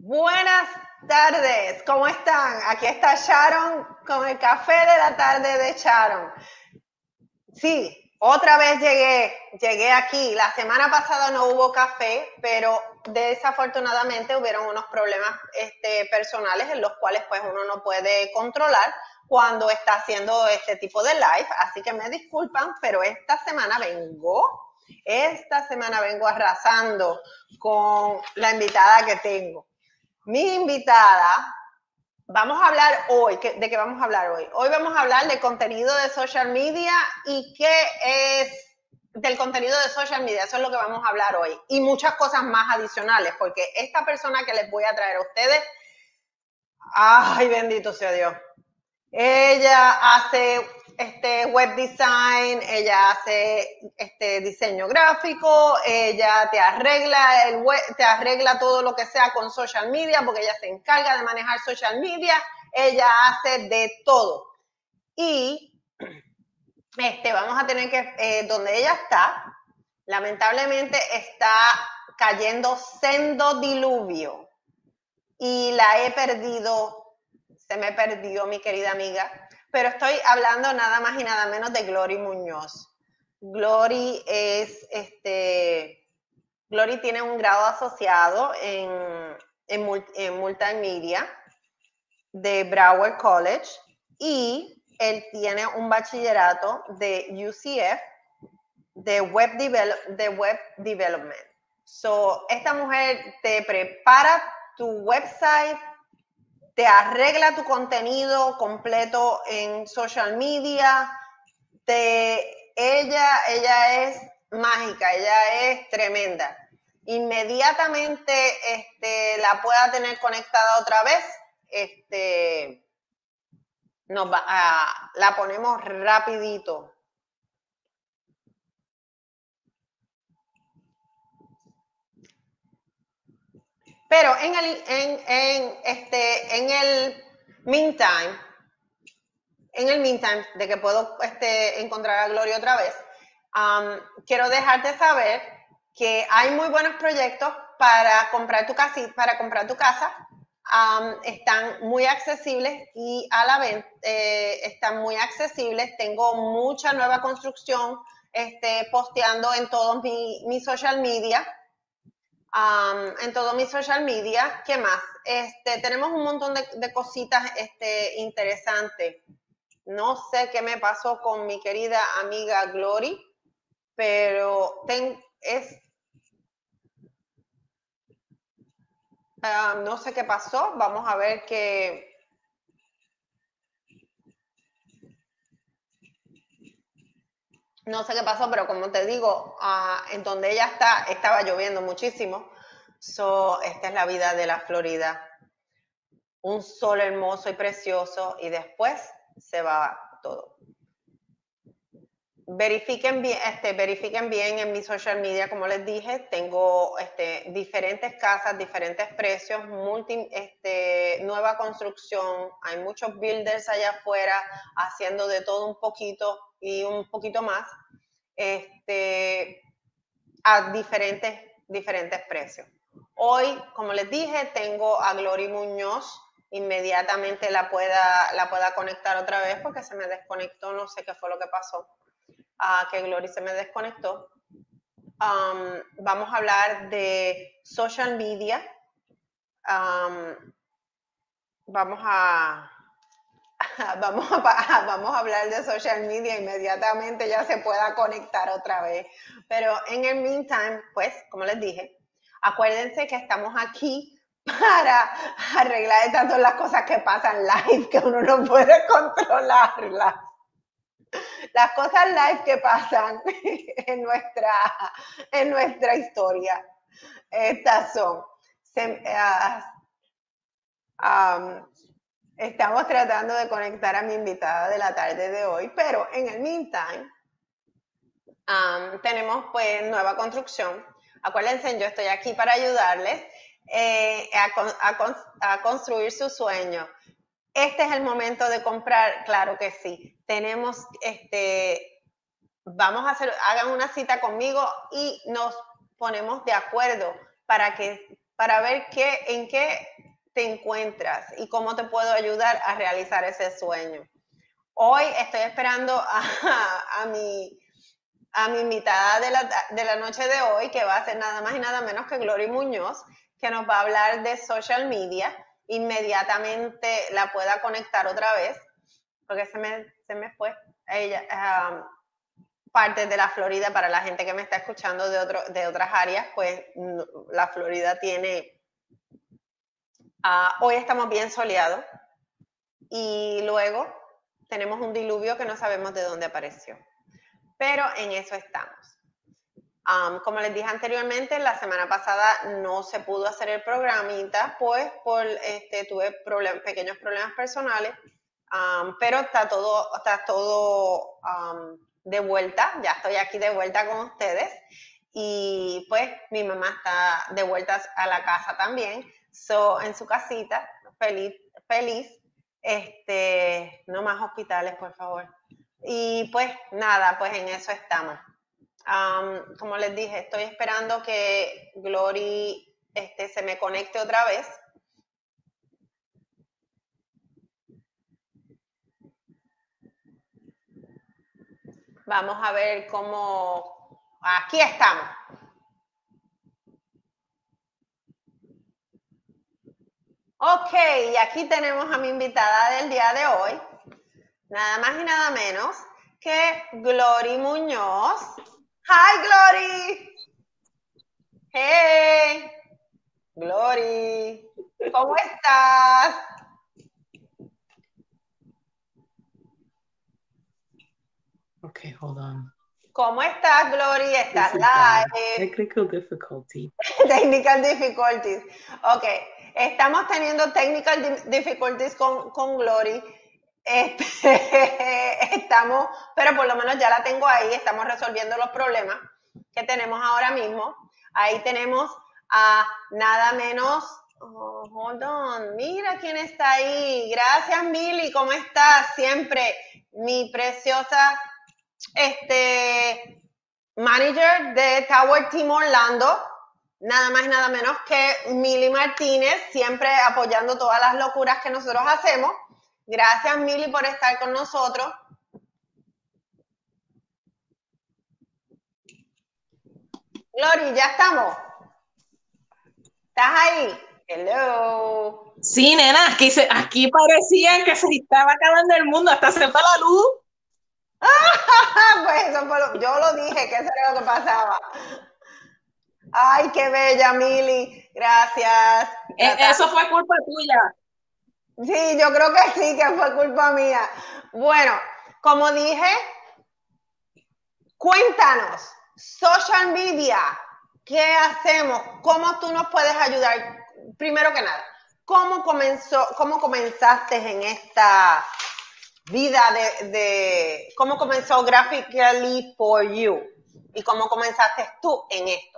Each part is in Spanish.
Buenas tardes, ¿cómo están? Aquí está Sharon con el café de la tarde de Sharon. Sí, otra vez llegué aquí. La semana pasada no hubo café, pero desafortunadamente hubieron unos problemas personales en los cuales pues uno no puede controlar cuando está haciendo este tipo de live, así que me disculpan, pero esta semana vengo arrasando con la invitada que tengo. Mi invitada, vamos a hablar hoy, ¿de qué vamos a hablar hoy? Hoy vamos a hablar de contenido de social media y qué es del contenido de social media, eso es lo que vamos a hablar hoy. Y muchas cosas más adicionales, porque esta persona que les voy a traer a ustedes, ay, bendito sea Dios. Ella hace web design, ella hace diseño gráfico, ella te arregla el web, te arregla todo lo que sea con social media, porque ella se encarga de manejar social media, ella hace de todo. Y vamos a tener que, donde ella está, lamentablemente está cayendo sendo diluvio y la he perdido. Se me perdió mi querida amiga, pero estoy hablando nada más y nada menos de Glory Muñoz. Glory Glory tiene un grado asociado en multimedia de Broward College y él tiene un bachillerato de UCF de web development. So, esta mujer te prepara tu website, te arregla tu contenido completo en social media, ella es mágica, ella es tremenda. Inmediatamente la pueda tener conectada otra vez, la ponemos rapidito. Pero en el meantime, de que puedo encontrar a Gloria otra vez, quiero dejarte saber que hay muy buenos proyectos para comprar tu casa. Están muy accesibles y a la vez están muy accesibles. Tengo mucha nueva construcción posteando en todos mi social media. ¿Qué más? Tenemos un montón de cositas interesantes. No sé qué me pasó con mi querida amiga Glory, pero no sé qué pasó. Vamos a ver qué. No sé qué pasó, pero como te digo, en donde ella estaba lloviendo muchísimo. Esta es la vida de la Florida. Un sol hermoso y precioso y después se va todo. Verifiquen bien en mi social media, como les dije, tengo diferentes casas, diferentes precios, nueva construcción, hay muchos builders allá afuera haciendo de todo un poquito y un poquito más, a diferentes precios. Hoy, como les dije, tengo a Glory Muñoz, inmediatamente la pueda conectar otra vez porque se me desconectó, no sé qué fue lo que pasó. Que Glory se me desconectó. Vamos a hablar de social media. Vamos a hablar de social media inmediatamente, ya se pueda conectar otra vez. Pero en el meantime, pues, como les dije, acuérdense que estamos aquí para arreglar tanto las cosas que pasan live que uno no puede controlarlas. Las cosas live que pasan en nuestra historia. Estas son. Estamos tratando de conectar a mi invitada de la tarde de hoy, pero en el meantime, tenemos pues nueva construcción. Acuérdense, yo estoy aquí para ayudarles a construir su sueño. Este es el momento de comprar, claro que sí. Tenemos, hagan una cita conmigo y nos ponemos de acuerdo para ver en qué te encuentras y cómo te puedo ayudar a realizar ese sueño. Hoy estoy esperando a mi invitada de la noche de hoy, que va a ser nada más y nada menos que Glory Muñoz, que nos va a hablar de social media. Inmediatamente la pueda conectar otra vez, porque se me fue. Ella, parte de la Florida, para la gente que me está escuchando de otras áreas, pues la Florida tiene... hoy estamos bien soleados y luego tenemos un diluvio que no sabemos de dónde apareció. Pero en eso estamos. Como les dije anteriormente, la semana pasada no se pudo hacer el programita, pues tuve pequeños problemas personales, pero está todo de vuelta. Ya estoy aquí de vuelta con ustedes y pues mi mamá está de vuelta a la casa también, en su casita, feliz. No más hospitales, por favor. Y pues nada, pues en eso estamos. Como les dije, estoy esperando que Glory se me conecte otra vez. Vamos a ver cómo... Aquí estamos. Ok, y aquí tenemos a mi invitada del día de hoy, nada más y nada menos que Glory Muñoz. Hi, Glory. Hey, Glory. ¿Cómo estás? Okay, hold on. ¿Cómo estás, Glory? ¿Estás live? Technical difficulty. Technical difficulties. Ok, estamos teniendo technical difficulties con Glory. Estamos, pero por lo menos ya la tengo ahí, estamos resolviendo los problemas que tenemos ahora mismo. Ahí tenemos a nada menos, hold on, mira quién está ahí. Gracias, Mili, ¿cómo estás? Siempre mi preciosa manager de Tower Team Orlando, nada más y nada menos que Mili Martínez, siempre apoyando todas las locuras que nosotros hacemos. Gracias, Mili, por estar con nosotros. Glory, ya estamos. ¿Estás ahí? Hello. Sí, nena, aquí parecía que se estaba acabando el mundo, hasta se fue la luz. Pues eso fue yo lo dije, que eso era lo que pasaba. Ay, qué bella, Mili. Gracias. Eso fue culpa tuya. Sí, yo creo que sí, que fue culpa mía. Bueno, como dije, cuéntanos, social media, ¿qué hacemos? ¿Cómo tú nos puedes ayudar? Primero que nada, ¿cómo comenzaste en esta vida cómo comenzó Graphically for You? ¿Y cómo comenzaste tú en esto?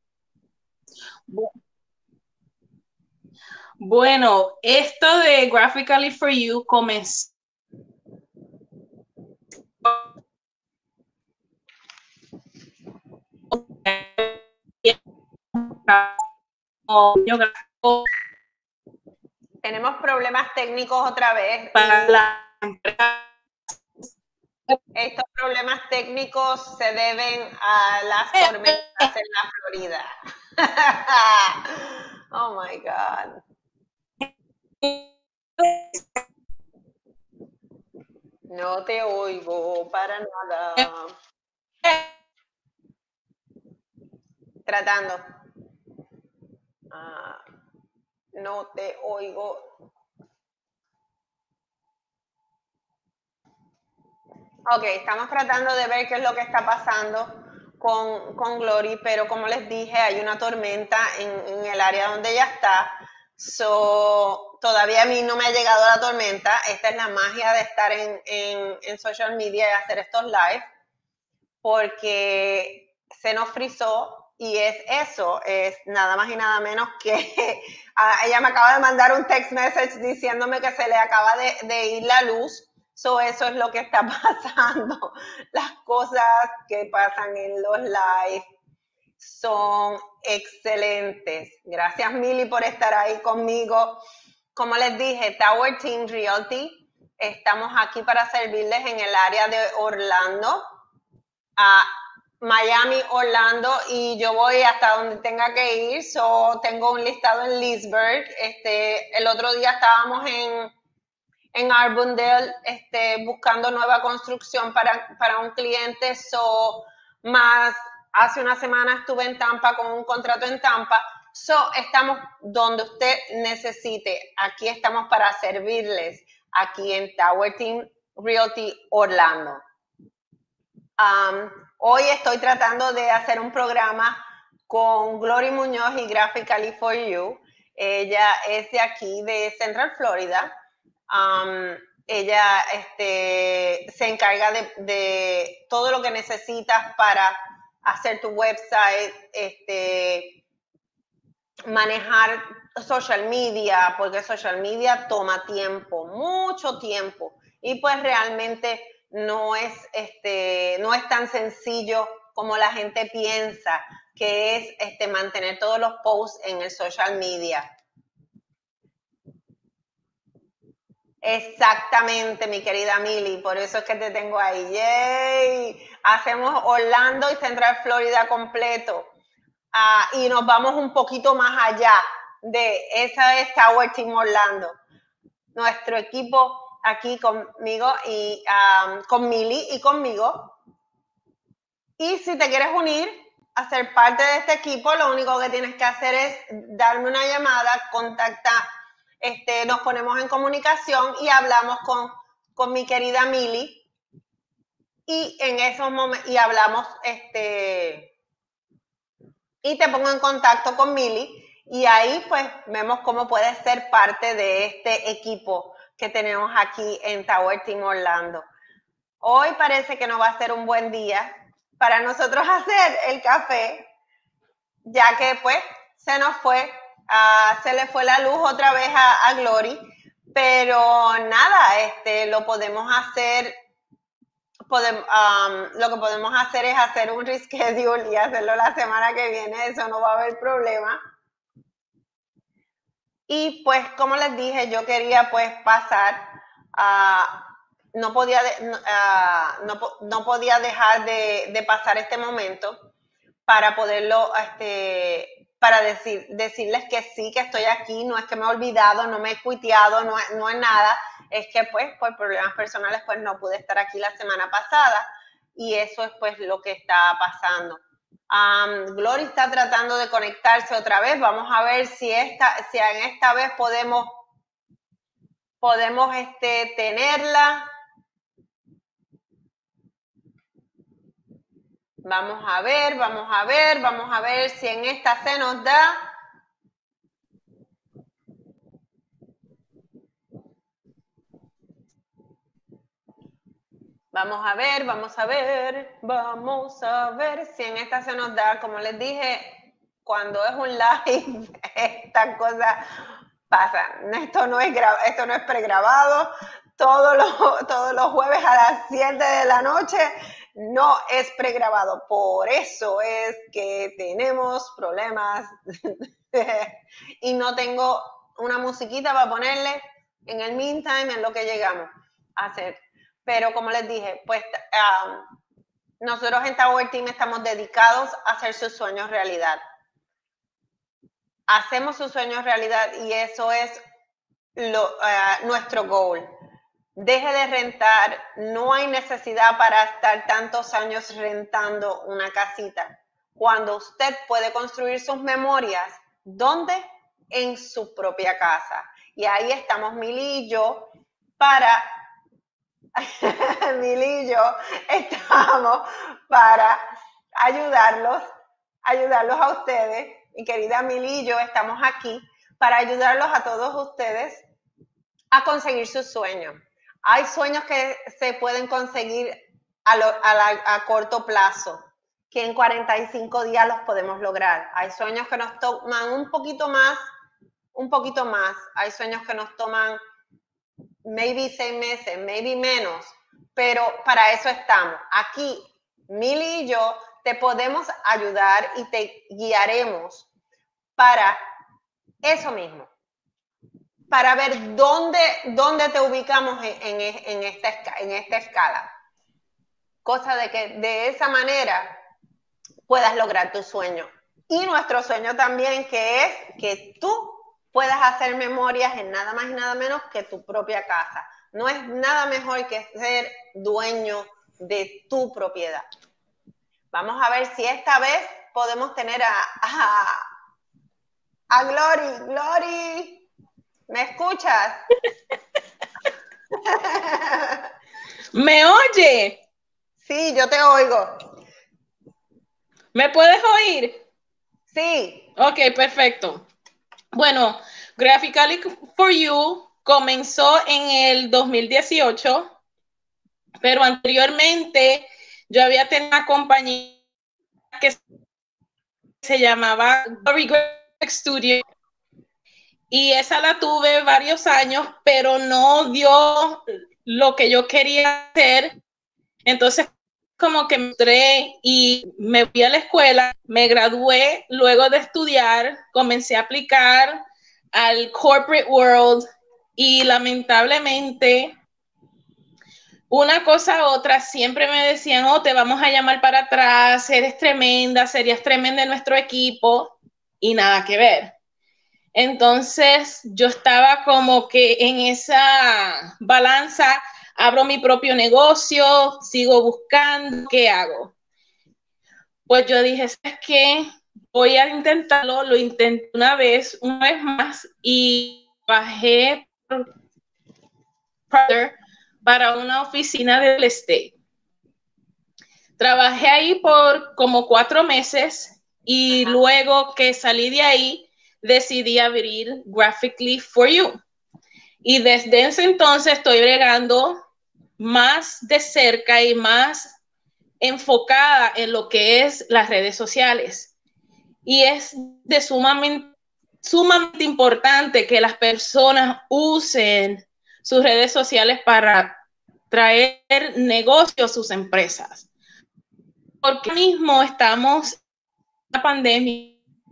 Bueno, esto de Graphically for You comenzó Tenemos problemas técnicos otra vez. Estos problemas técnicos se deben a las tormentas en la Florida. Oh my God. No te oigo para nada. Tratando. No te oigo. Ok, estamos tratando de ver qué es lo que está pasando con Glory, pero como les dije, hay una tormenta en el área donde ella está. Todavía a mí no me ha llegado la tormenta. Esta es la magia de estar en social media y hacer estos live, porque se nos frizó y es eso, es nada más y nada menos que ella me acaba de mandar un text message diciéndome que se le acaba de ir la luz. Eso es lo que está pasando, las cosas que pasan en los live. son excelentes. Gracias, Mili, por estar ahí conmigo. Como les dije, Tower Team Realty, estamos aquí para servirles en el área de Orlando, Miami, Orlando, y yo voy hasta donde tenga que ir. Tengo un listado en Leesburg. El otro día estábamos en Arbondale, buscando nueva construcción para un cliente. Más hace una semana estuve en Tampa con un contrato en Tampa. Estamos donde usted necesite. Aquí estamos para servirles, aquí en Tower Team Realty Orlando. Hoy estoy tratando de hacer un programa con Glory Muñoz y Graphically for You. Ella es de aquí, de Central Florida. Ella se encarga de todo lo que necesitas para hacer tu website, manejar social media, porque social media toma tiempo, mucho tiempo, y pues realmente no es tan sencillo como la gente piensa, que es mantener todos los posts en el social media. Exactamente, mi querida Mili, por eso es que te tengo ahí. ¡Yay! Hacemos Orlando y Central Florida completo. Y nos vamos un poquito más allá de esa es Tower Team Orlando. Nuestro equipo aquí conmigo y con Mili y conmigo. Y si te quieres unir a ser parte de este equipo, lo único que tienes que hacer es darme una llamada, contactar. Nos ponemos en comunicación y hablamos con mi querida Mili, y en esos momentos, y hablamos, y te pongo en contacto con Mili, y ahí pues vemos cómo puedes ser parte de este equipo que tenemos aquí en Tower Team Orlando. Hoy parece que no va a ser un buen día para nosotros hacer el café, ya que pues se nos fue, se le fue la luz otra vez a Glory, pero nada, lo podemos hacer, lo que podemos hacer es hacer un reschedule y hacerlo la semana que viene, eso no va a haber problema. Y pues como les dije, yo quería pues pasar, no podía dejar de pasar este momento para poderlo, para decirles que sí, que estoy aquí, no es que me he olvidado, no me he cuiteado, no es nada, es que pues por problemas personales pues no pude estar aquí la semana pasada, y eso es pues lo que está pasando. Glory está tratando de conectarse otra vez, vamos a ver si en esta vez podemos tenerla. Vamos a ver si en esta se nos da. Vamos a ver si en esta se nos da. Como les dije, cuando es un live, estas cosas pasan. Esto no es pregrabado. Todos los jueves a las 7 de la noche no es pregrabado. Por eso es que tenemos problemas y no tengo una musiquita para ponerle en el meantime, en lo que llegamos a hacer. Pero como les dije, pues nosotros en Tower Team estamos dedicados a hacer sus sueños realidad. Hacemos sus sueños realidad y eso es nuestro goal. Deje de rentar, no hay necesidad para estar tantos años rentando una casita. Cuando usted puede construir sus memorias, ¿dónde? En su propia casa. Y ahí estamos Mili y yo para Mili y yo estamos para ayudarlos a ustedes. Mi querida Mili y yo estamos aquí para ayudarlos a todos ustedes a conseguir sus sueños. Hay sueños que se pueden conseguir a corto plazo, que en 45 días los podemos lograr. Hay sueños que nos toman un poquito más. Hay sueños que nos toman maybe 6 meses, maybe menos, pero para eso estamos. Aquí, Mili y yo te podemos ayudar y te guiaremos para eso mismo, para ver dónde te ubicamos en esta escala. Cosa de que de esa manera puedas lograr tu sueño. Y nuestro sueño también, que es que tú puedas hacer memorias en nada más y nada menos que tu propia casa. No es nada mejor que ser dueño de tu propiedad. Vamos a ver si esta vez podemos tener a Glory. Glory, ¿me escuchas? ¿Me oye? Sí, yo te oigo. ¿Me puedes oír? Sí. Ok, perfecto. Bueno, Graphically for You comenzó en el 2018, pero anteriormente yo había tenido una compañía que se llamaba Glory Graphic Studio y esa la tuve varios años, pero no dio lo que yo quería hacer. Entonces, como que me entré y me fui a la escuela, me gradué, luego de estudiar, comencé a aplicar al corporate world y lamentablemente una cosa a otra siempre me decían, oh, te vamos a llamar para atrás, eres tremenda, serías tremenda en nuestro equipo y nada que ver. Entonces yo estaba como que en esa balanza, abro mi propio negocio, sigo buscando, ¿qué hago? Pues yo dije, ¿sabes qué? Voy a intentarlo, lo intenté una vez más y bajé para una oficina del estate. Trabajé ahí por como 4 meses y luego que salí de ahí decidí abrir Graphically for You. Y desde ese entonces estoy bregando más de cerca y más enfocada en lo que es las redes sociales. Y es de sumamente importante que las personas usen sus redes sociales para traer negocios a sus empresas. Porque mismo estamos en la pandemia.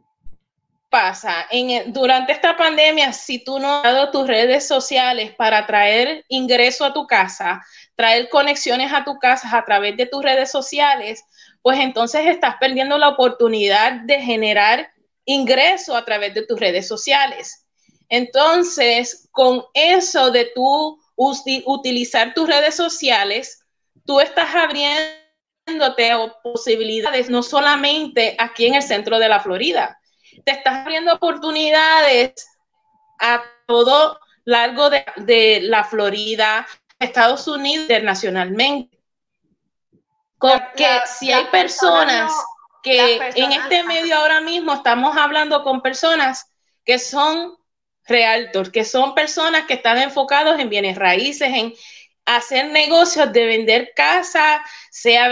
Pasa? Durante esta pandemia, si tú no has dado tus redes sociales para traer ingreso a tu casa, traer conexiones a tu casa a través de tus redes sociales, pues entonces estás perdiendo la oportunidad de generar ingreso a través de tus redes sociales. Entonces, con eso de tú utilizar tus redes sociales, tú estás abriéndote posibilidades, no solamente aquí en el centro de la Florida, te estás abriendo oportunidades a todo largo de la Florida, Estados Unidos, internacionalmente. Porque si hay personas que en este medio ahora mismo estamos hablando con personas que son realtors, que son personas que están enfocados en bienes raíces, en hacer negocios de vender casas, sea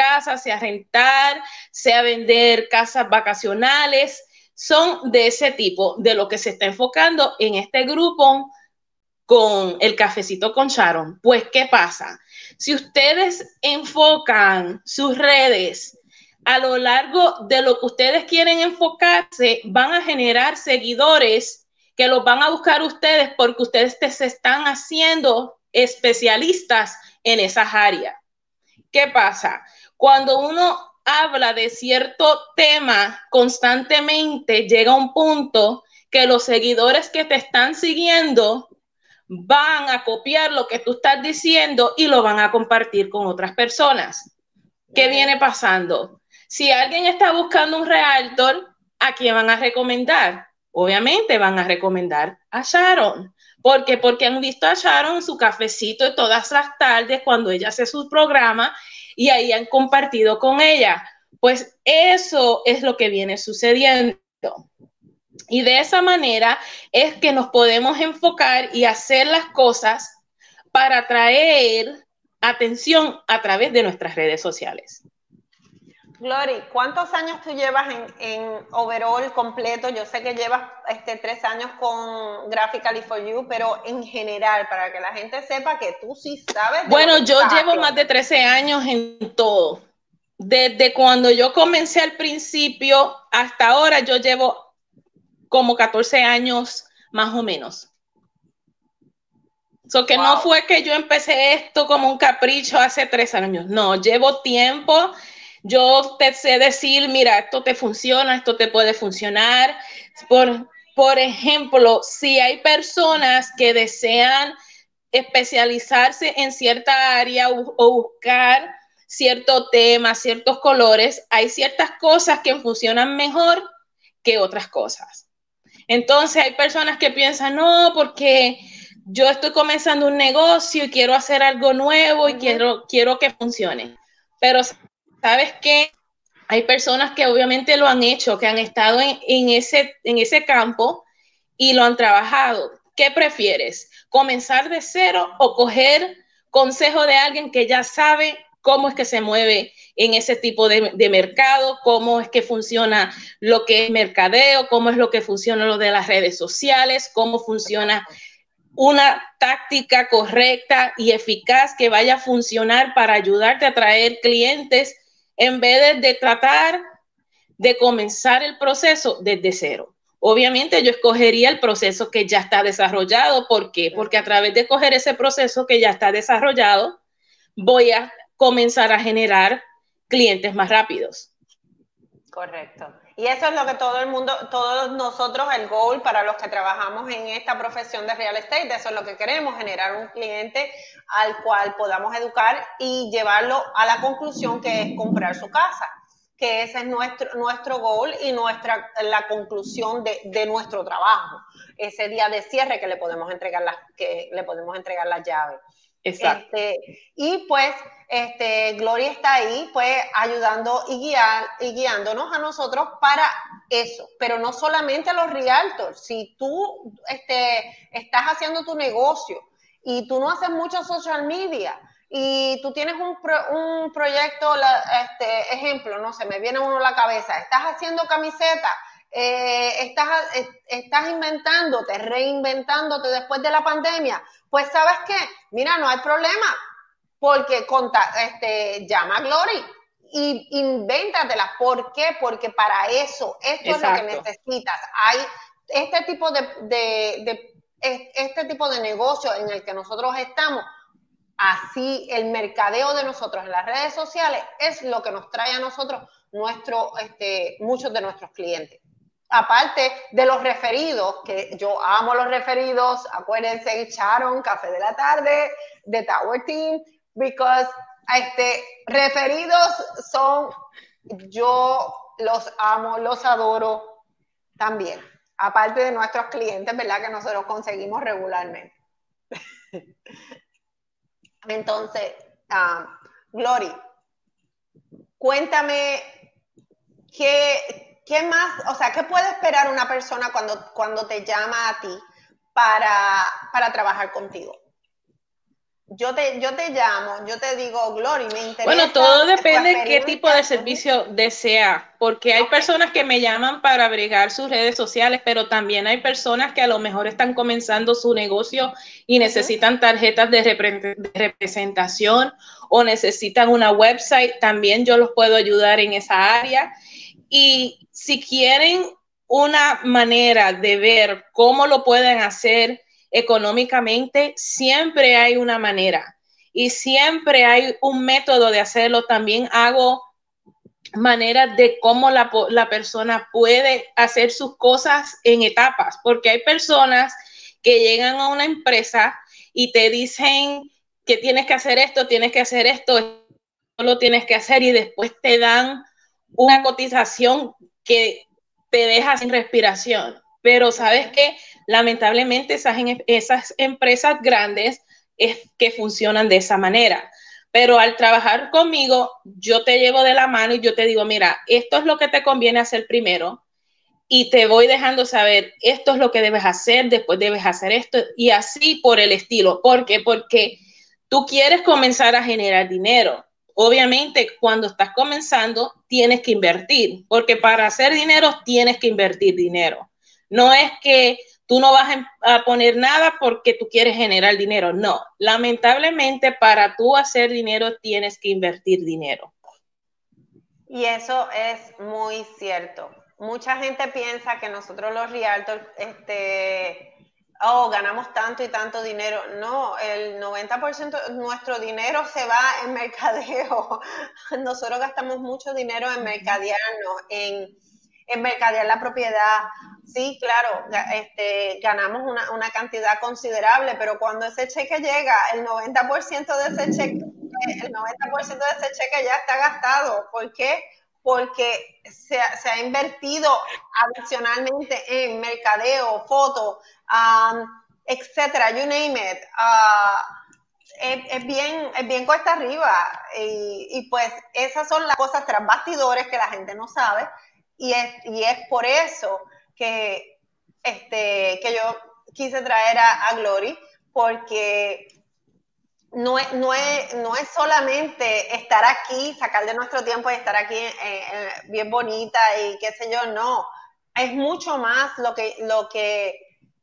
rentar, sea vender casas vacacionales, son de ese tipo, de lo que se está enfocando en este grupo con el cafecito con Sharon. Pues, ¿qué pasa? Si ustedes enfocan sus redes a lo largo de lo que ustedes quieren enfocarse, van a generar seguidores que los van a buscar ustedes porque ustedes se están haciendo especialistas en esas áreas. ¿Qué pasa? Cuando uno habla de cierto tema constantemente, llega un punto que los seguidores que te están siguiendo van a copiar lo que tú estás diciendo y lo van a compartir con otras personas. ¿Qué viene pasando? Si alguien está buscando un realtor, ¿a quién van a recomendar? Obviamente van a recomendar a Sharon. ¿Por qué? Porque han visto a Sharon en su cafecito todas las tardes cuando ella hace su programa y ahí han compartido con ella. Pues eso es lo que viene sucediendo. Y de esa manera es que nos podemos enfocar y hacer las cosas para atraer atención a través de nuestras redes sociales. Glory, ¿cuántos años tú llevas en overall completo? Yo sé que llevas 3 años con Graphically for You, pero en general, para que la gente sepa que tú sí sabes. Bueno, yo llevo más de 13 años en todo. desde cuando yo comencé al principio hasta ahora, yo llevo como 14 años más o menos. So que no fue que yo empecé esto como un capricho hace 3 años. No, llevo tiempo. Yo te sé decir, mira, esto te funciona, esto te puede funcionar. Por ejemplo, si hay personas que desean especializarse en cierta área o buscar cierto tema, ciertos colores, hay ciertas cosas que funcionan mejor que otras cosas. Entonces hay personas que piensan, no, porque yo estoy comenzando un negocio y quiero hacer algo nuevo y quiero que funcione. Pero ¿sabes qué? Hay personas que obviamente lo han hecho, que han estado en ese campo y lo han trabajado. ¿Qué prefieres? ¿Comenzar de cero o coger consejo de alguien que ya sabe cómo es que se mueve en ese tipo de mercado, cómo es que funciona lo que es mercadeo, cómo es lo que funciona lo de las redes sociales, cómo funciona una táctica correcta y eficaz que vaya a funcionar para ayudarte a atraer clientes en vez de tratar de comenzar el proceso desde cero? Obviamente yo escogería el proceso que ya está desarrollado. ¿Por qué? Porque a través de coger ese proceso que ya está desarrollado, voy a comenzar a generar clientes más rápidos. Correcto. Y eso es lo que todo el mundo, todos nosotros, el goal para los que trabajamos en esta profesión de real estate, eso es lo que queremos, generar un cliente al cual podamos educar y llevarlo a la conclusión que es comprar su casa, que ese es nuestro goal y la conclusión de nuestro trabajo, ese día de cierre que le podemos entregar las llaves. Exacto. Y pues Gloria está ahí pues ayudando y guiándonos a nosotros para eso, pero no solamente a los realtors. Si tú estás haciendo tu negocio y tú no haces mucho social media y tú tienes un proyecto, ejemplo, no sé, me viene uno a la cabeza, estás haciendo camisetas, estás inventándote, reinventándote después de la pandemia, pues ¿sabes qué? Mira, no hay problema, porque llama a Glory y invéntatelas. ¿Por qué? Porque para eso, esto Exacto. es lo que necesitas. Hay este tipo de negocio en el que nosotros estamos. Así el mercadeo de nosotros en las redes sociales es lo que nos trae a nosotros muchos de nuestros clientes. Aparte de los referidos, que yo amo los referidos, acuérdense, Sharon, Café de la Tarde, de Tower Team, because referidos yo los amo, los adoro también. Aparte de nuestros clientes, ¿verdad? Que nosotros conseguimos regularmente. Entonces, Glory, cuéntame qué más, o sea, qué puede esperar una persona cuando te llama a ti para trabajar contigo. Yo te llamo, yo te digo, Glory, me interesa. Bueno, todo depende de qué tipo de servicio desea, porque hay personas que me llaman para bregar sus redes sociales, pero también hay personas que a lo mejor están comenzando su negocio y necesitan tarjetas de representación o necesitan una website. También yo los puedo ayudar en esa área. Y si quieren una manera de ver cómo lo pueden hacer económicamente, siempre hay una manera y siempre hay un método de hacerlo. También hago maneras de cómo la persona puede hacer sus cosas en etapas, porque hay personas que llegan a una empresa y te dicen que tienes que hacer esto, lo tienes que hacer, y después te dan una cotización que te deja sin respiración. Pero sabes que lamentablemente esas empresas grandes es que funcionan de esa manera. Pero al trabajar conmigo, yo te llevo de la mano y yo te digo, mira, esto es lo que te conviene hacer primero y te voy dejando saber, esto es lo que debes hacer, después debes hacer esto y así por el estilo. ¿Por qué? Porque tú quieres comenzar a generar dinero. Obviamente, cuando estás comenzando, tienes que invertir, porque para hacer dinero tienes que invertir dinero. No es que tú no vas a poner nada porque tú quieres generar dinero. No, lamentablemente para tú hacer dinero tienes que invertir dinero. Y eso es muy cierto. Mucha gente piensa que nosotros los realtors, ganamos tanto y tanto dinero. No, el 90% de nuestro dinero se va en mercadeo. Nosotros gastamos mucho dinero en mercadearnos, en mercadear la propiedad. Sí, claro, ganamos una cantidad considerable, pero cuando ese cheque llega, el 90% de ese cheque ya está gastado. ¿Por qué? Porque se ha invertido adicionalmente en mercadeo, fotos, etcétera, you name it. Es bien cuesta arriba y pues esas son las cosas tras bastidores que la gente no sabe y es por eso que yo quise traer a Glory, porque no es solamente estar aquí, sacar de nuestro tiempo y estar aquí bien bonita y qué sé yo, no. Es mucho más lo que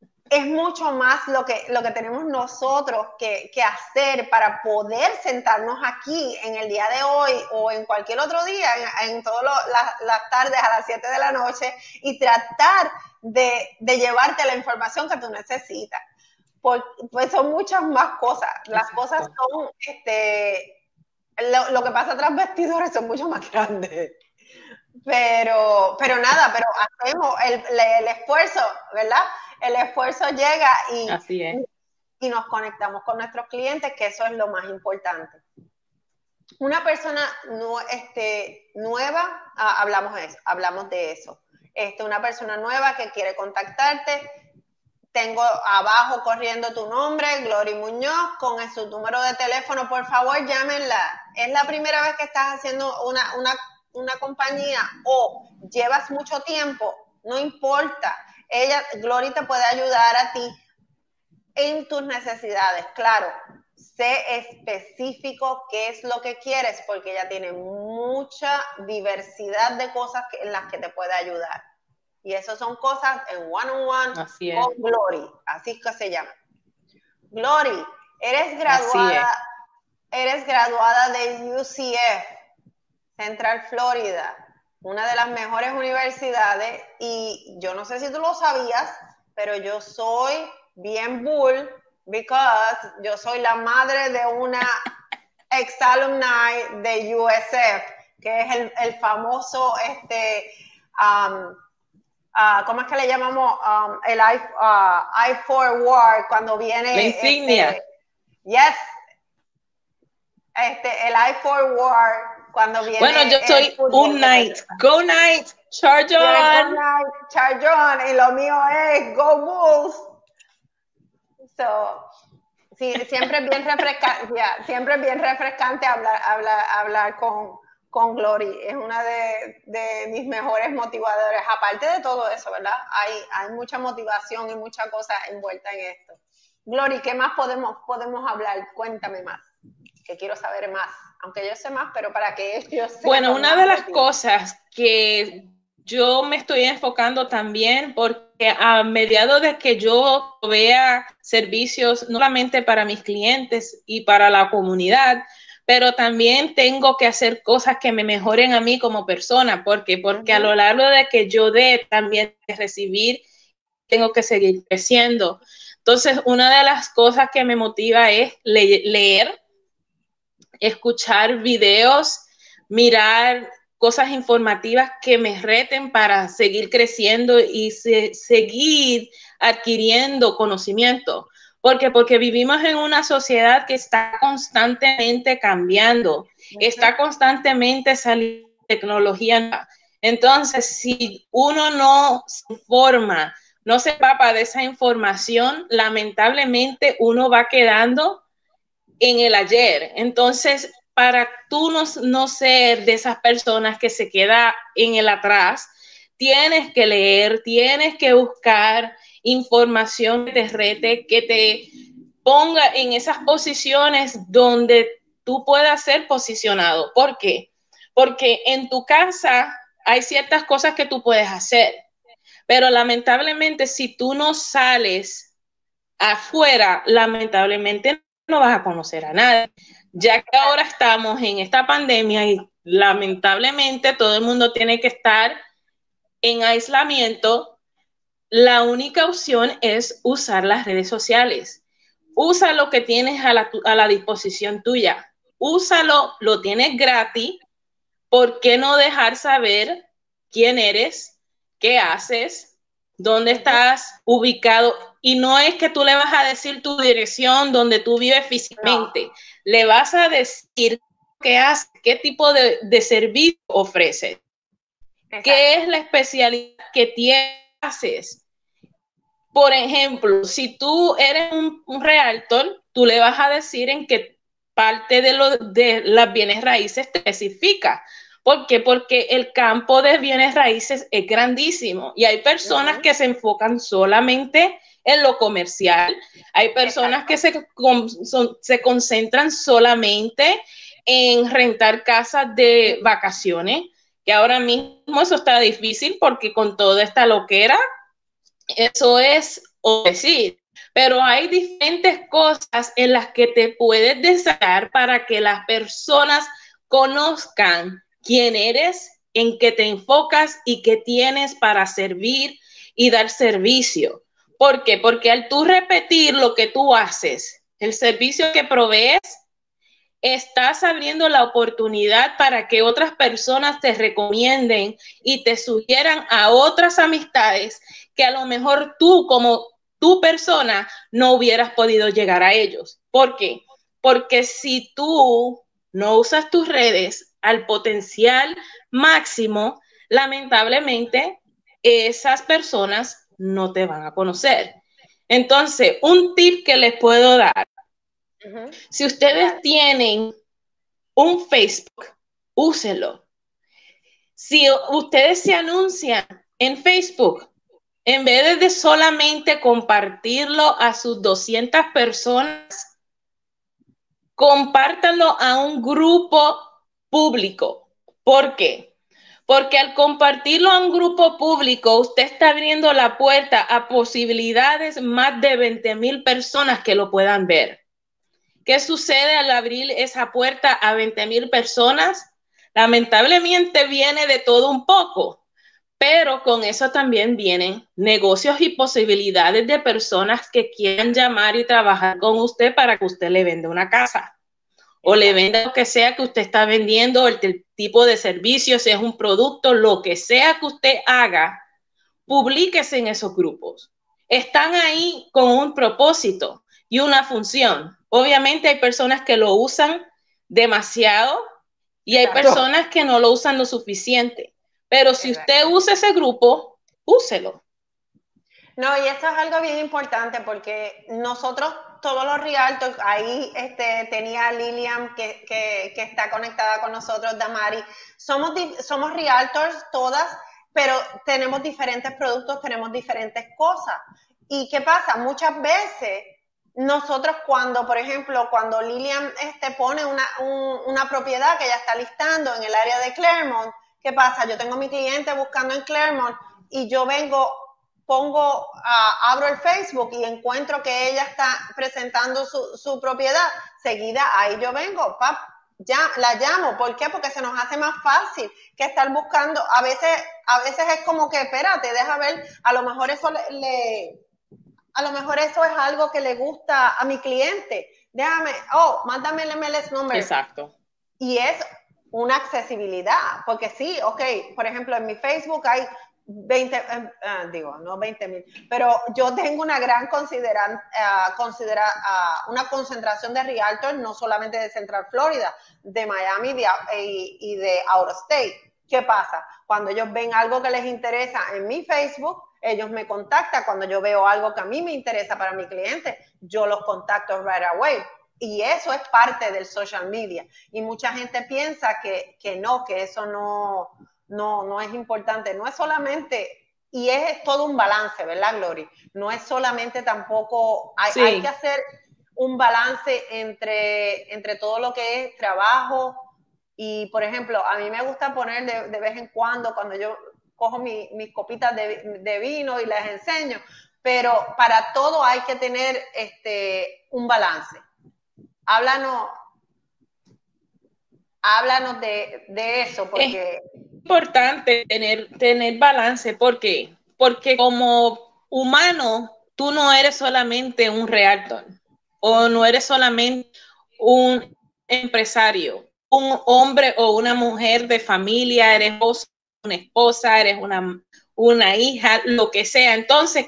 tenemos nosotros que hacer para poder sentarnos aquí en el día de hoy o en cualquier otro día, en todas las tardes a las 7 de la noche y tratar de llevarte la información que tú necesitas. Pues son muchas más cosas. Las cosas son, lo que pasa tras vestidores son mucho más grandes. Pero hacemos el esfuerzo, ¿verdad? El esfuerzo llega y nos conectamos con nuestros clientes, que eso es lo más importante. Una persona nueva, hablamos de eso. Una persona nueva que quiere contactarte, tengo abajo corriendo tu nombre, Glory Muñoz, con su número de teléfono, por favor, llámenla. Es la primera vez que estás haciendo una compañía o llevas mucho tiempo, no importa. Glory te puede ayudar a ti en tus necesidades. Claro, sé específico qué es lo que quieres, porque ella tiene mucha diversidad de cosas en las que te puede ayudar. Y eso son cosas en one-on-one con Glory, así es que se llama. Glory, eres graduada de UCF, Central Florida, una de las mejores universidades, y yo no sé si tú lo sabías, pero yo soy bien bull, because yo soy la madre de una ex-alumni de USF, que es el famoso, ¿cómo es que le llamamos? El I-4 cuando viene... La insignia. Yes. El I-4 cuando viene... Bueno, yo soy un Knight. Go Knight, charge on. Charge on. Y lo mío es Go Bulls. So, sí, siempre es bien refrescante hablar con Glory. Es una de mis mejores motivadores. Aparte de todo eso, ¿verdad? Hay mucha motivación y mucha cosa envuelta en esto. Glory, ¿qué más podemos hablar? Cuéntame más, que quiero saber más. Aunque yo sé más, pero para que ellos sepan. Bueno, una de las cosas que yo me estoy enfocando también, porque a mediados de que yo vea servicios no solamente para mis clientes y para la comunidad, pero también tengo que hacer cosas que me mejoren a mí como persona. Porque a lo largo de que yo dé también de recibir, tengo que seguir creciendo. Entonces, una de las cosas que me motiva es leer, escuchar videos, mirar cosas informativas que me reten para seguir creciendo y seguir adquiriendo conocimiento. Porque vivimos en una sociedad que está constantemente cambiando, está constantemente saliendo tecnología. Entonces, si uno no se informa, no se empapa de esa información, lamentablemente uno va quedando en el ayer. Entonces, para tú no ser de esas personas que se queda en el atrás, tienes que leer, tienes que buscar información que te rete, que te ponga en esas posiciones donde tú puedas ser posicionado. ¿Por qué? Porque en tu casa hay ciertas cosas que tú puedes hacer, pero lamentablemente si tú no sales afuera, lamentablemente no vas a conocer a nadie. Ya que ahora estamos en esta pandemia y lamentablemente todo el mundo tiene que estar en aislamiento, la única opción es usar las redes sociales. Usa lo que tienes a la disposición tuya. Úsalo, lo tienes gratis. ¿Por qué no dejar saber quién eres, qué haces, dónde estás ubicado? Y no es que tú le vas a decir tu dirección donde tú vives físicamente. No. Le vas a decir qué haces, qué tipo de servicio ofreces. Exacto. ¿Qué es la especialidad que tienes? Por ejemplo, si tú eres un realtor, tú le vas a decir en qué parte de las bienes raíces te especifica. ¿Por qué? Porque el campo de bienes raíces es grandísimo y hay personas que se enfocan solamente en lo comercial. Hay personas que se concentran solamente en rentar casas de vacaciones, que ahora mismo eso está difícil porque con toda esta loquera, eso es o decir, pero hay diferentes cosas en las que te puedes desarrollar para que las personas conozcan quién eres, en qué te enfocas y qué tienes para servir y dar servicio. ¿Por qué? Porque al tú repetir lo que tú haces, el servicio que provees, estás abriendo la oportunidad para que otras personas te recomienden y te sugieran a otras amistades que a lo mejor tú como tu persona no hubieras podido llegar a ellos. ¿Por qué? Porque si tú no usas tus redes al potencial máximo, lamentablemente esas personas no te van a conocer. Entonces, un tip que les puedo dar, si ustedes tienen un Facebook, úselo. Si ustedes se anuncian en Facebook, en vez de solamente compartirlo a sus 200 personas, compártanlo a un grupo público. ¿Por qué? Porque al compartirlo a un grupo público, usted está abriendo la puerta a posibilidades más de 20,000 personas que lo puedan ver. ¿Qué sucede al abrir esa puerta a 20,000 personas? Lamentablemente viene de todo un poco, pero con eso también vienen negocios y posibilidades de personas que quieran llamar y trabajar con usted para que usted le venda una casa o le venda lo que sea que usted está vendiendo, el tipo de servicio, si es un producto, lo que sea que usted haga, publíquese en esos grupos. Están ahí con un propósito y una función. Obviamente hay personas que lo usan demasiado y hay personas que no lo usan lo suficiente. Pero si usted usa ese grupo, úselo. No, y esto es algo bien importante porque nosotros, todos los realtors, ahí tenía Lilian que está conectada con nosotros, Damari, somos realtors todas, pero tenemos diferentes productos, tenemos diferentes cosas. ¿Y qué pasa? Muchas veces nosotros por ejemplo, cuando Lilian pone una propiedad que ella está listando en el área de Clermont, ¿qué pasa? Yo tengo a mi cliente buscando en Clermont y yo abro el Facebook y encuentro que ella está presentando su propiedad, seguida ahí yo vengo, la llamo. ¿Por qué? Porque se nos hace más fácil que estar buscando. A veces es como que, espérate, deja ver, a lo mejor eso es algo que le gusta a mi cliente. Mándame el MLS number. Exacto. Y es una accesibilidad, porque sí, por ejemplo, en mi Facebook hay 20,000, pero yo tengo una gran una concentración de realtors, no solamente de Central Florida, de Miami y de out of state. ¿Qué pasa? Cuando ellos ven algo que les interesa en mi Facebook, ellos me contactan. Cuando yo veo algo que a mí me interesa para mi cliente, yo los contacto right away. Y eso es parte del social media. Y mucha gente piensa que eso no es importante. No es solamente, y es todo un balance, ¿verdad, Glory? No es solamente tampoco, hay que hacer un balance entre todo lo que es trabajo. Y, por ejemplo, a mí me gusta poner de vez en cuando yo cojo mis copitas de vino y les enseño, pero para todo hay que tener un balance. Háblanos. Háblanos de eso, porque... Es importante tener balance. ¿Por qué? Porque como humano, tú no eres solamente un realtor o no eres solamente un empresario, un hombre o una mujer de familia, eres una esposa, eres una hija, lo que sea. Entonces,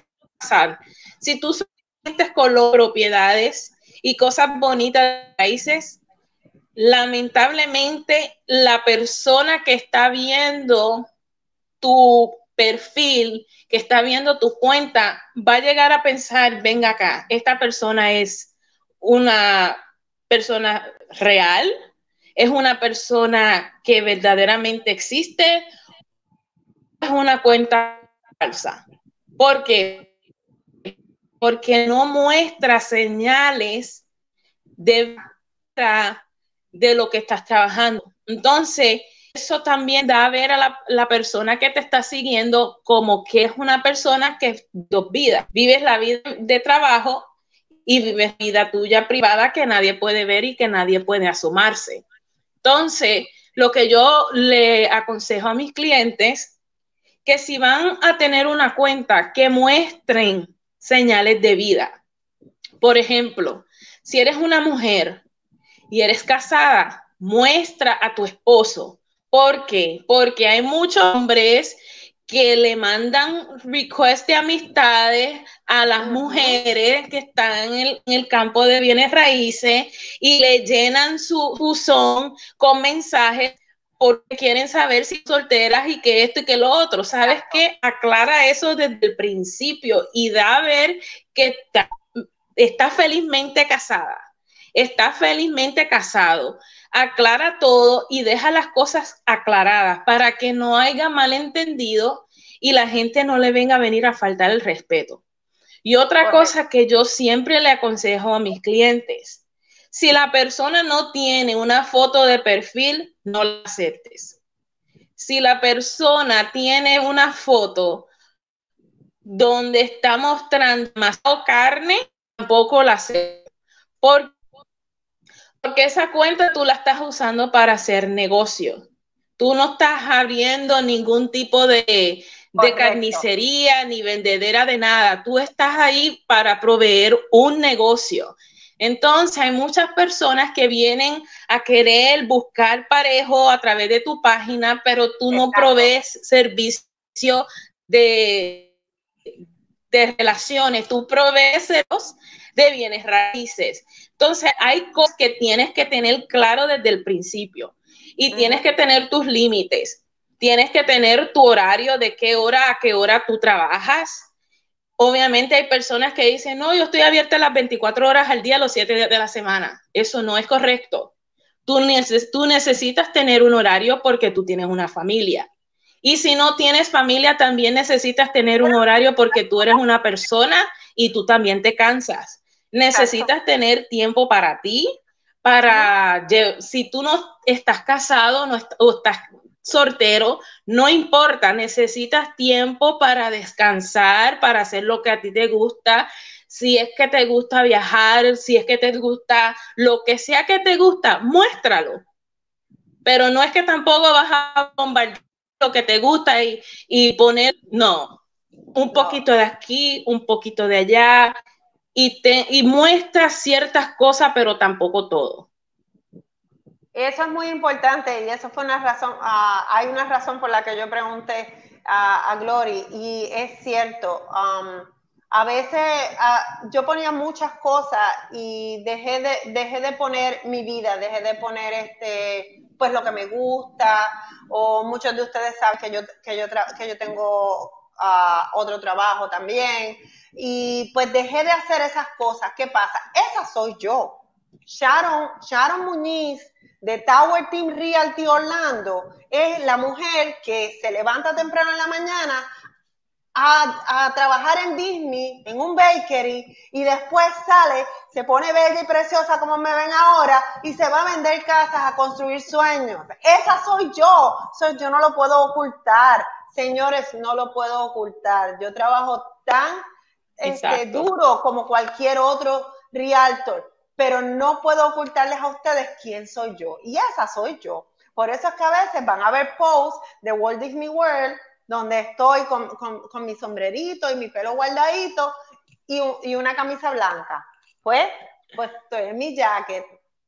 si tú sientes color, propiedades y cosas bonitas de países, lamentablemente la persona que está viendo tu perfil, que está viendo tu cuenta, va a llegar a pensar, venga acá, esta persona es una persona real, es una persona que verdaderamente existe, es una cuenta falsa. ¿Por qué? Porque no muestra señales de lo que estás trabajando. Entonces, eso también da a ver a la persona que te está siguiendo como que es una persona que es dos vidas. Vives la vida de trabajo y vives vida tuya privada que nadie puede ver y que nadie puede asomarse. Entonces, lo que yo le aconsejo a mis clientes, que si van a tener una cuenta, que muestren señales de vida. Por ejemplo, si eres una mujer y eres casada, muestra a tu esposo. ¿Por qué? Porque hay muchos hombres que le mandan request de amistades a las mujeres que están en el campo de bienes raíces y le llenan su buzón con mensajes porque quieren saber si son solteras y que esto y que lo otro. ¿Sabes qué? Aclara eso desde el principio y da a ver que está felizmente casada. Está felizmente casado, aclara todo y deja las cosas aclaradas para que no haya malentendido y la gente no le venga a venir a faltar el respeto. Y otra cosa que yo siempre le aconsejo a mis clientes, si la persona no tiene una foto de perfil, no la aceptes. Si la persona tiene una foto donde está mostrando más carne, tampoco la aceptes. Porque esa cuenta tú la estás usando para hacer negocio. Tú no estás abriendo ningún tipo de carnicería ni vendedera de nada. Tú estás ahí para proveer un negocio. Entonces hay muchas personas que vienen a querer buscar parejo a través de tu página, pero tú no provees servicio de relaciones, tú provees de bienes raíces. Entonces, hay cosas que tienes que tener claro desde el principio y tienes que tener tus límites. Tienes que tener tu horario de qué hora a qué hora tú trabajas. Obviamente hay personas que dicen, no, yo estoy abierta las 24 horas al día, los 7 días de la semana. Eso no es correcto. Tú necesitas tener un horario porque tú tienes una familia. Y si no tienes familia, también necesitas tener un horario porque tú eres una persona y tú también te cansas. Necesitas tener tiempo para ti, si tú no estás casado o estás soltero, no importa, necesitas tiempo para descansar, para hacer lo que a ti te gusta. Si es que te gusta viajar, si es que te gusta lo que sea que te gusta, muéstralo. Pero no es que tampoco vas a bombardear lo que te gusta y poner, no, un poquito de aquí, un poquito de allá, y muestra ciertas cosas, pero tampoco todo. Eso es muy importante y eso fue una razón, hay una razón por la que yo pregunté a Glory y es cierto, a veces yo ponía muchas cosas y dejé de poner mi vida, dejé de poner pues lo que me gusta, o muchos de ustedes saben que yo tengo otro trabajo también y pues dejé de hacer esas cosas. ¿Qué pasa? Esa soy yo. Sharon Muñiz de Tower Team Realty Orlando es la mujer que se levanta temprano en la mañana a trabajar en Disney, en un bakery, y después sale, se pone bella y preciosa como me ven ahora, y se va a vender casas, a construir sueños. Esa soy yo, no lo puedo ocultar. Señores, no lo puedo ocultar. Yo trabajo tan duro como cualquier otro realtor. pero no puedo ocultarles a ustedes quién soy yo. Y esa soy yo. Por eso es que a veces van a ver posts de Walt Disney World donde estoy con mi sombrerito y mi pelo guardadito y una camisa blanca. Pues estoy en mi jacket.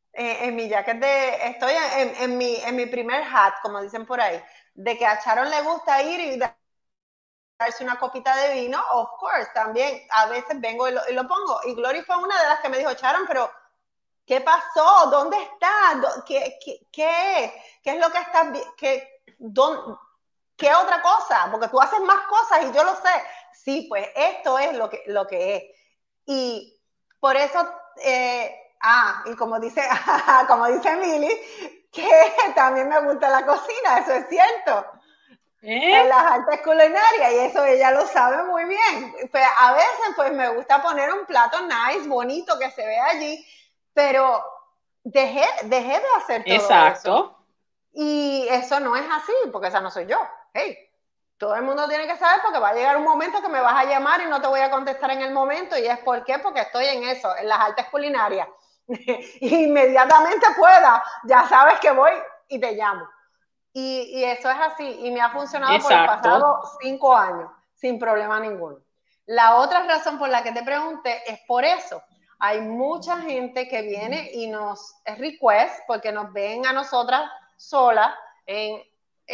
Estoy en mi primer hat, como dicen por ahí, de que a Sharon le gusta ir y darse una copita de vino, of course, también a veces vengo y lo pongo. Y Glory fue una de las que me dijo, Sharon, pero ¿qué pasó? ¿Dónde estás? ¿Qué es lo que estás viendo? ¿Qué otra cosa? Porque tú haces más cosas y yo lo sé. Sí, pues esto es lo que es. Y por eso, y como dice, como dice Mili, que también me gusta la cocina, eso es cierto. En las artes culinarias, y eso ella lo sabe muy bien. Pues a veces pues me gusta poner un plato nice, bonito, que se vea allí, pero dejé de hacer todo eso. Y eso no es así, porque esa no soy yo. Hey, todo el mundo tiene que saber porque va a llegar un momento que me vas a llamar y no te voy a contestar en el momento, y es ¿por qué? Porque estoy en eso, en las artes culinarias. Inmediatamente pueda, ya sabes que voy y te llamo. Y eso es así, y me ha funcionado por los pasados 5 años, sin problema ninguno. La otra razón por la que te pregunté es por eso. Hay mucha gente que viene y nos request, porque nos ven a nosotras solas en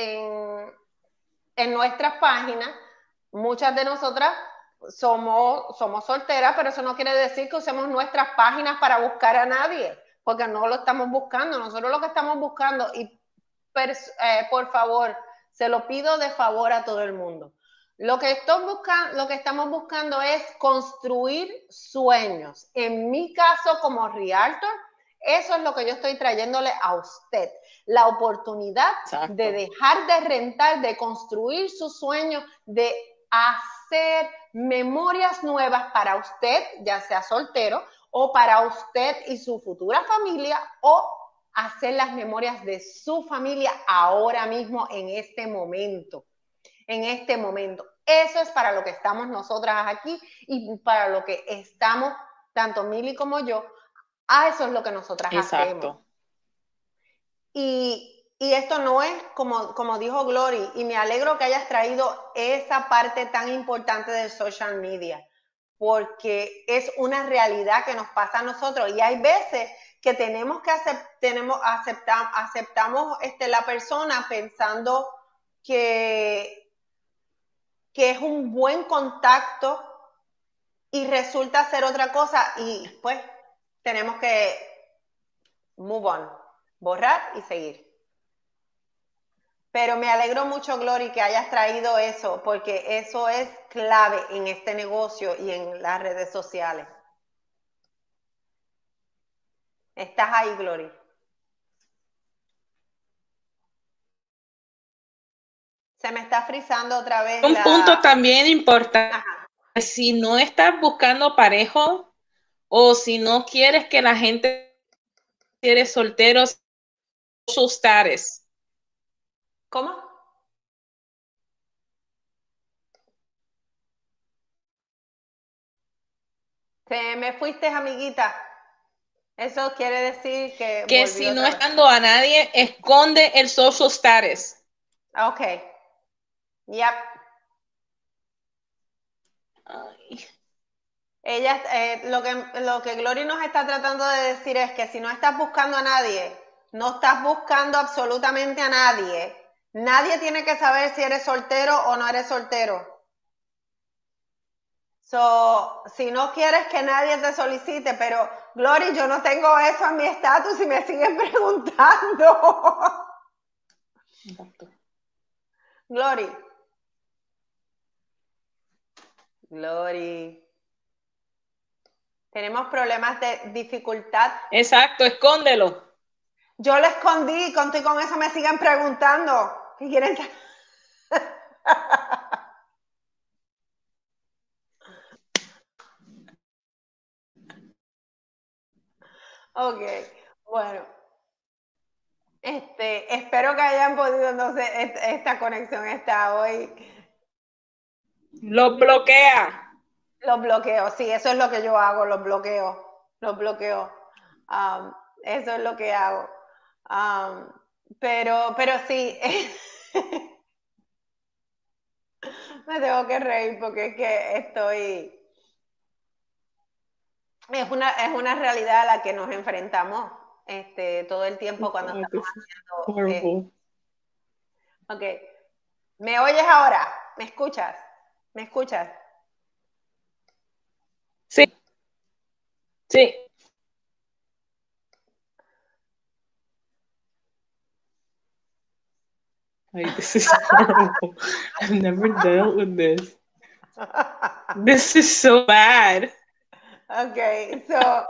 nuestras páginas. Muchas de nosotras somos solteras, pero eso no quiere decir que usemos nuestras páginas para buscar a nadie, porque no lo estamos buscando. Nosotros lo que estamos buscando, y por favor, se lo pido de favor a todo el mundo. Lo que estamos buscando es construir sueños. En mi caso, como realtor, eso es lo que yo estoy trayéndole a usted. La oportunidad de dejar de rentar, de construir su sueño, de hacer memorias nuevas para usted, ya sea soltero, o para usted y su futura familia, o hacer las memorias de su familia ahora mismo, en este momento. En este momento. Eso es para lo que estamos nosotras aquí y para lo que estamos, tanto Mili como yo, eso es lo que nosotras hacemos. Y esto no es como dijo Glory, y me alegro que hayas traído esa parte tan importante del social media, porque es una realidad que nos pasa a nosotros, y hay veces que aceptamos la persona pensando que es un buen contacto y resulta ser otra cosa, y pues tenemos que move on, borrar y seguir. Pero me alegro mucho, Glory, que hayas traído eso, porque eso es clave en este negocio y en las redes sociales. ¿Estás ahí, Glory? Se me está frizando otra vez. Un punto también importante. Ajá. Si no estás buscando parejo, o si no quieres que la gente quiere solteros, social status. ¿Cómo? Te me fuiste, amiguita. Eso quiere decir que si no estás dando a nadie, esconde el social status. Ok. Yep. Ay. Ella, lo que Glory nos está tratando de decir es que si no estás buscando a nadie, no estás buscando absolutamente a nadie. Nadie tiene que saber si eres soltero o no eres soltero. Si no quieres que nadie te solicite, pero Glory, yo no tengo eso en mi estatus y me siguen preguntando. Glory. Tenemos problemas de dificultad. Exacto, escóndelo. Yo lo escondí y con eso me siguen preguntando. ¿Qué quieren saber? Ok, bueno. Espero que hayan podido, entonces, esta conexión está hoy. Los bloquea. Los bloqueo, sí, eso es lo que yo hago, los bloqueo. Eso es lo que hago. Pero sí, me tengo que reír porque es que es una realidad a la que nos enfrentamos todo el tiempo cuando God, estamos this is haciendo. horrible. Ok, ¿me oyes ahora? ¿Me escuchas? ¿Me escuchas? Sí, sí. Like, this is horrible. I've never dealt with this. This is so bad. Okay, so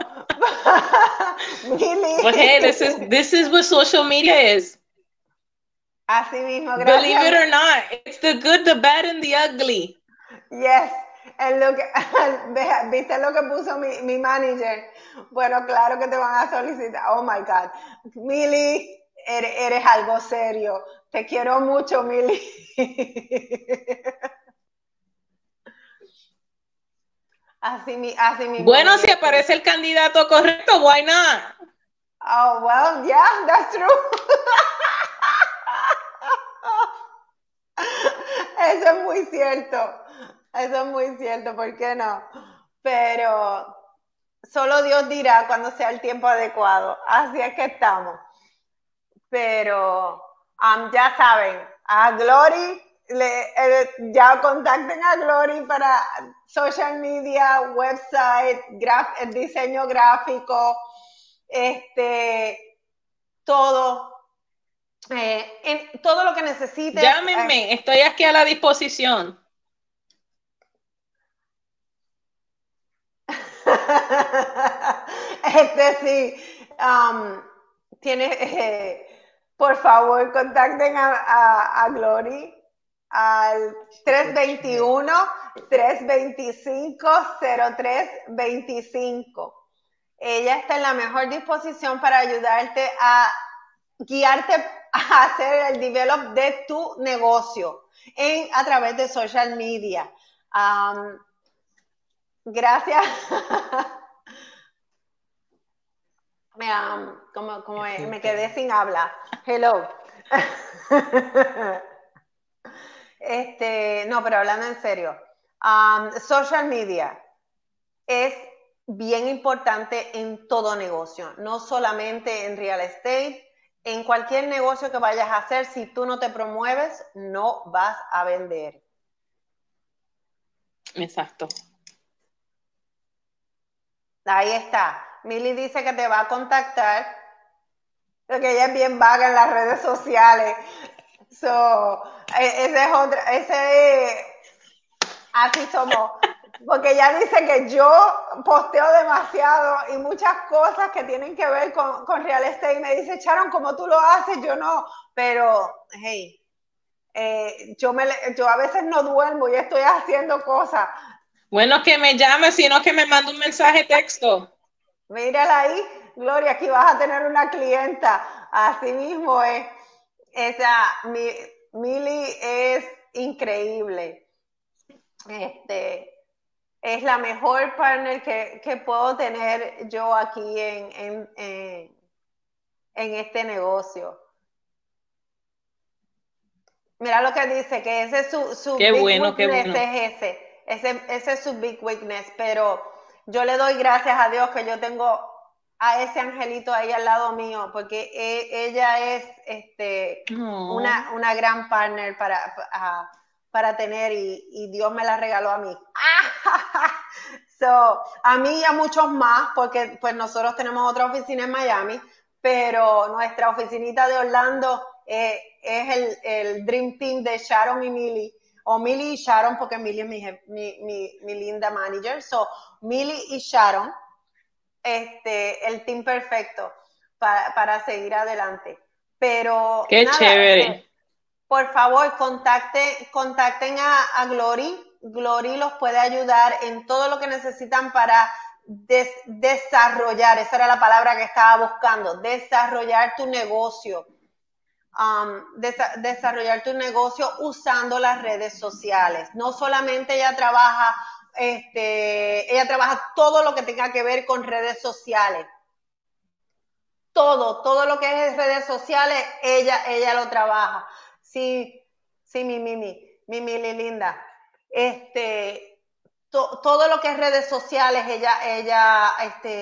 Mili. But hey, this is what social media is. Así mismo, Believe it gracias. or not, it's the good, the bad, and the ugly. Yes. ¿Viste lo que puso mi manager? Bueno, claro que te van a solicitar. Oh my God. Mili, eres algo serio. Te quiero mucho, Mili. Así mismo. Bueno, Mili. si aparece el candidato correcto, why not? Oh, well, yeah, that's true. Eso es muy cierto. Eso es muy cierto, ¿por qué no? Pero solo Dios dirá cuando sea el tiempo adecuado. Así es que estamos. Pero ya saben, a Glory, ya contacten a Glory para social media, website, el diseño gráfico, todo. Todo lo que necesites. Llámenme, estoy aquí a la disposición. Sí, por favor, contacten a Glory al 321-325-0325. Ella está en la mejor disposición para ayudarte a guiarte a hacer el develop de tu negocio a través de social media. Gracias. Como me quedé sin habla. Hello. No, pero hablando en serio. Social media es bien importante en todo negocio, no solamente en real estate. En cualquier negocio que vayas a hacer, si tú no te promueves, no vas a vender. Exacto. Ahí está. Mili dice que te va a contactar, porque ella es bien vaga en las redes sociales. Ese es otra, así somos. Porque ella dice que yo posteo demasiado y muchas cosas que tienen que ver con real estate. Y me dice, Sharon, como tú lo haces, yo no. Pero, hey, yo a veces no duermo y estoy haciendo cosas. Bueno, que me llame, sino que me mande un mensaje texto. Mírala ahí, Gloria, aquí vas a tener una clienta. Así mismo es. Mili es increíble. Es la mejor partner que puedo tener yo aquí en este negocio. Mira lo que dice, que ese es su Qué big bueno, weakness, qué bueno. ese es su big weakness, pero yo le doy gracias a Dios que yo tengo a ese angelito ahí al lado mío, porque ella es una gran partner para tener y Dios me la regaló a mí. A mí y a muchos más, porque pues nosotros tenemos otra oficina en Miami, pero nuestra oficinita de Orlando es el Dream Team de Sharon y Millie, o Millie y Sharon, porque Millie es mi linda manager. Millie y Sharon, el team perfecto para seguir adelante. Pero qué nada, chévere. por favor, contacten a Glory. Glory los puede ayudar en todo lo que necesitan para desarrollar, esa era la palabra que estaba buscando, desarrollar tu negocio. Desarrollar tu negocio usando las redes sociales. No solamente ella trabaja todo lo que tenga que ver con redes sociales. todo lo que es redes sociales, ella lo trabaja. Sí, mi linda. Todo lo que es redes sociales, ella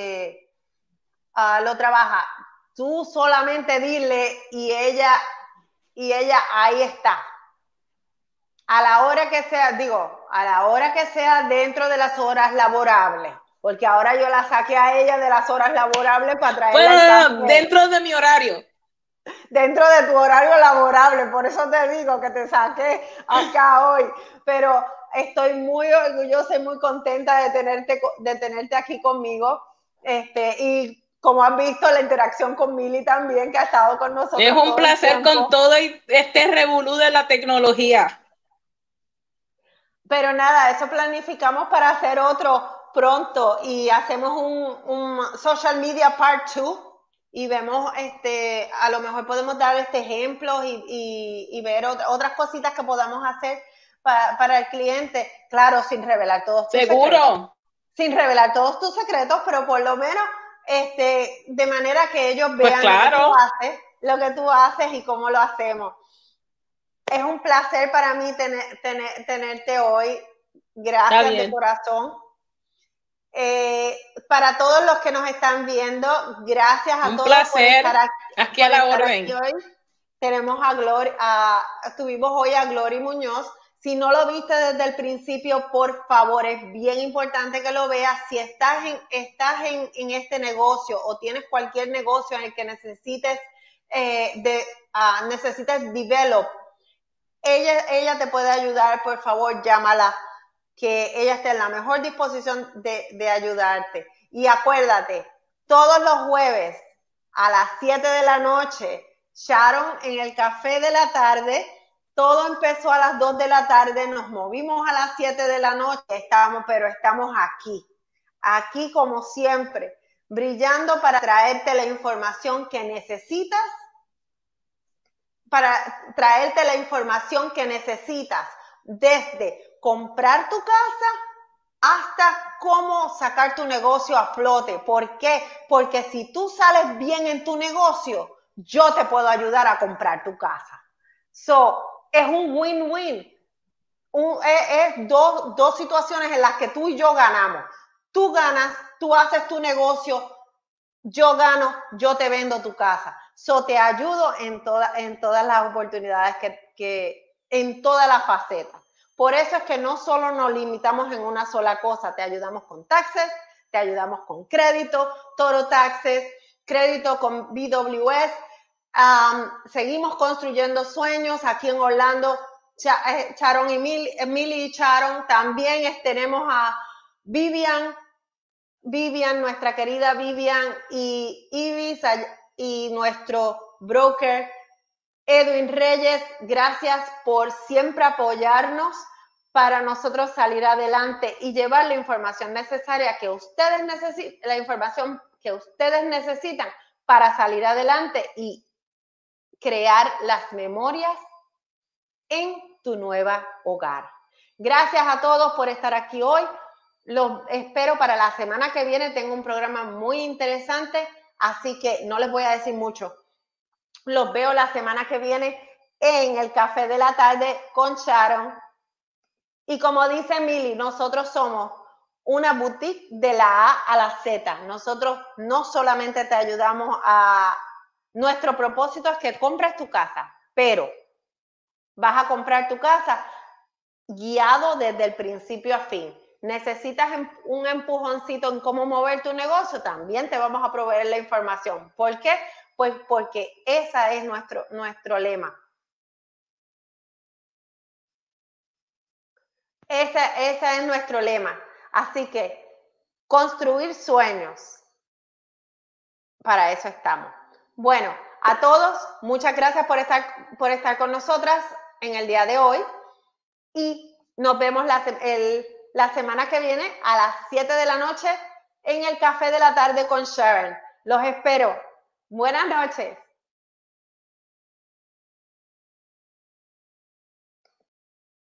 lo trabaja. Tú solamente dile y ella ahí está. A la hora que sea dentro de las horas laborables, porque ahora yo la saqué a ella de las horas laborables para traerla al café. Dentro de mi horario. Dentro de tu horario laborable, por eso te digo que te saqué acá hoy, pero estoy muy orgullosa y muy contenta de tenerte aquí conmigo, y como han visto la interacción con Mili también, que ha estado con nosotros. Es un placer con todo este revolú de la tecnología. Pero nada, eso planificamos para hacer otro pronto y hacemos un social media part 2 y vemos, a lo mejor podemos dar ejemplos y ver otras cositas que podamos hacer para el cliente, claro, sin revelar todos tus secretos. Sin revelar todos tus secretos, pero por lo menos de manera que ellos vean pues claro. lo que tú haces y cómo lo hacemos. Es un placer para mí tenerte hoy. Gracias de corazón. Para todos los que nos están viendo, gracias a todos por estar aquí a la orden. Hoy. Tenemos tuvimos hoy a Glory Muñoz. Si no lo viste desde el principio, por favor, es bien importante que lo veas. Si estás en este negocio o tienes cualquier negocio en el que necesites develop, ella te puede ayudar, por favor, llámala, que ella esté en la mejor disposición de ayudarte. Y acuérdate, todos los jueves a las 7 de la noche, Sharon en el café de la tarde, todo empezó a las 2 de la tarde, nos movimos a las 7 de la noche, pero estamos aquí como siempre, brillando para traerte la información que necesitas, desde comprar tu casa hasta cómo sacar tu negocio a flote. ¿Por qué? Porque si tú sales bien en tu negocio, yo te puedo ayudar a comprar tu casa. Es un win-win. Es dos situaciones en las que tú y yo ganamos. Tú ganas, tú haces tu negocio, yo gano, yo te vendo tu casa. Te ayudo en todas las oportunidades en todas las facetas. Por eso es que no solo nos limitamos en una sola cosa, te ayudamos con taxes, te ayudamos con crédito, Toro Taxes, crédito con BWS, seguimos construyendo sueños aquí en Orlando. Sharon y Mili y Sharon, también tenemos a Vivian, nuestra querida Vivian y Ibis y nuestro broker Edwin Reyes. Gracias por siempre apoyarnos para nosotros salir adelante y llevar la información necesaria que ustedes necesitan para salir adelante y crear las memorias en tu nueva hogar. Gracias a todos por estar aquí hoy. Los espero para la semana que viene. Tengo un programa muy interesante, así que no les voy a decir mucho. Los veo la semana que viene en el café de la tarde con Sharon. Y como dice Mili, nosotros somos una boutique de la A a la Z. Nosotros no solamente te ayudamos nuestro propósito es que compres tu casa, pero vas a comprar tu casa guiado desde el principio a fin. Necesitas un empujoncito en cómo mover tu negocio, también te vamos a proveer la información. ¿Por qué? Pues porque ese es nuestro lema. Ese es nuestro lema. Así que construir sueños. Para eso estamos. Bueno, a todos, muchas gracias por estar con nosotras en el día de hoy. Y nos vemos la semana que viene a las 7 de la noche en el café de la tarde con Sharon. Los espero. Buenas noches.